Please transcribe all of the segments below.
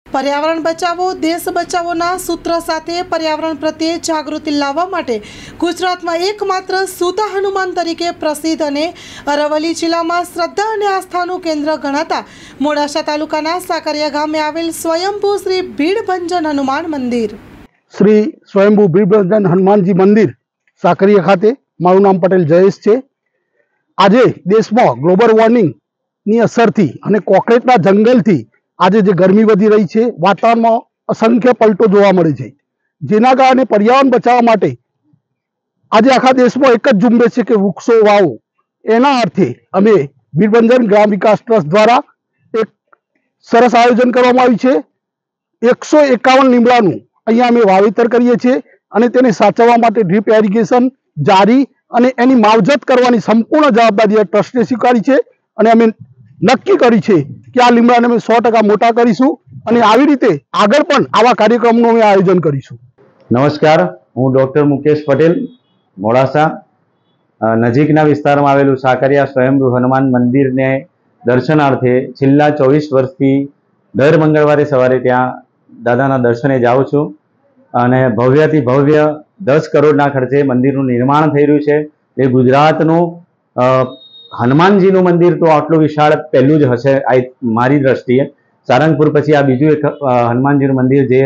पर्यावरण बचावो देश बचावोना सूत्र साथे पर्यावरण प्रत्ये जागृति लाववा माटे गुजरातमां एकमात्र सुधा हनुमान तरीके प्रसिद्ध अने अरवली जिल्लामां श्रद्धा अने आस्थानुं केन्द्र गणाता मोडासा तालुकाना साकरिया गामे आवेल स्वयंभू श्री भीड़भंजन हनुमान मंदिर श्री स्वयंभू भीड़भंजन हनुमानजी मंदिर साकरिया खाते मारू नाम पटेल जयेश छे। आजे देश में ग्लोबल वॉर्मिंग नी असरथी अने कोकरेटना जंगलथी આજે જે ગરમી વધી રહી છે, વાતાવરણમાં અસંખ્ય પલટો જોવા મળે છે, જેના કારણે પર્યાવરણ બચાવવા માટે આજે આખા દેશમાં એક જ ઝુંબેશ છે કે વૃક્ષો વાવો। એના અર્થે અમે ભીડભંજન ગ્રામ વિકાસ ટ્રસ્ટ દ્વારા એક સરસ આયોજન કરવામાં આવ્યું છે। 151 લીમડાનું અહીંયા અમે વાવેતર કરીએ છીએ અને તેને સાચવવા માટે ડ્રીપ એરિગેશન જારી અને એની માવજત કરવાની સંપૂર્ણ જવાબદારી ટ્રસ્ટે સ્વીકારી છે અને અમે નક્કી કરી છે કે આ લીમડાને અમે 100% મોટા કરીશું અને આવી રીતે આગળ પણ આવા કાર્યક્રમનું અમે આયોજન કરીશું। નમસ્કાર, હું ડોક્ટર મુકેશ પટેલ મોડાસા નજીકના વિસ્તારમાં આવેલું સાકરિયા સ્વયંભૂ હનુમાન મંદિરને દર્શનાર્થે છેલ્લા 24 વર્ષથી દર મંગળવારે સવારે ત્યાં દાદાના દર્શને જાઉં છું અને ભવ્યથી ભવ્ય 10 કરોડના ખર્ચે મંદિરનું નિર્માણ થઈ રહ્યું છે। એ ગુજરાતનું હનુમાનજીનું મંદિર તો આટલું વિશાળ પહેલું જ હશે મારી દ્રષ્ટિએ। સારંગપુર પછી આ બીજું એક હનુમાનજીનું મંદિર જે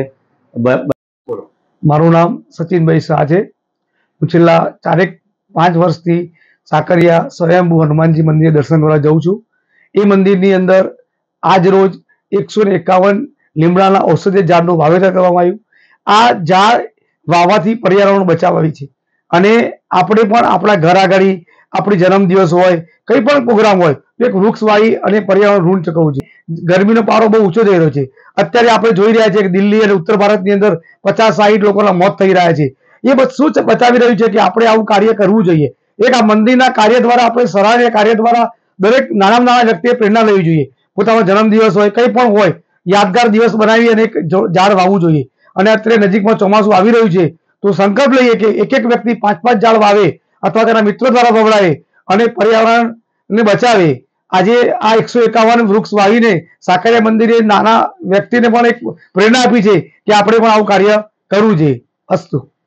મારું નામ સચિનભાઈ શાહ છે। હું છેલ્લા 4-5 વર્ષથી સાકરિયા સ્વયંભૂ હનુમાનજી મંદિરે દર્શન કરવા જાઉં છું। એ મંદિરની અંદર આજ રોજ 151 લીમડાના ઔષધીય ઝાડનું વાવેતર કરવામાં આવ્યું। આ ઝાડ વાવવાથી પર્યાવરણ બચાવવાની છે અને આપણે પણ આપણા ઘર આગળ આપણી જન્મદિવસ હોય કંઈ પણ પ્રોગ્રામ હોય તો એક વૃક્ષ વાવી અને પર્યાવરણ ઋણ ચૂકવવું છે। ગરમીનો પારો બહુ ઊંચો થઈ રહ્યો છે। અત્યારે આપણે જોઈ રહ્યા છીએ કે દિલ્હી અને ઉત્તર ભારતની અંદર 50-60 લોકોના મોત થઈ રહ્યા છે। એ બધું શું બતાવી રહ્યું છે કે આપણે આવું કાર્ય કરવું જોઈએ। એક આ મંદિરના કાર્ય દ્વારા આપણે સરાહનીય કાર્ય દ્વારા દરેક નાનામાં નાના વ્યક્તિએ પ્રેરણા લેવી જોઈએ। પોતાનો જન્મદિવસ હોય કંઈ પણ હોય યાદગાર દિવસ બનાવી અને એક ઝાડ વાવવું જોઈએ। અને અત્યારે નજીકમાં ચોમાસું આવી રહ્યું છે તો સંકલ્પ લઈએ કે એક વ્યક્તિ 5-5 ઝાડ વાવે અથવા તેના મિત્રો દ્વારા વવડાવે અને પર્યાવરણને બચાવે। આજે આ 151 વૃક્ષ વાવીને સાકરિયા મંદિરે નાના વ્યક્તિને પણ એક પ્રેરણા આપી છે કે આપણે પણ આવું કાર્ય કરવું જોઈએ। અસ્તુ।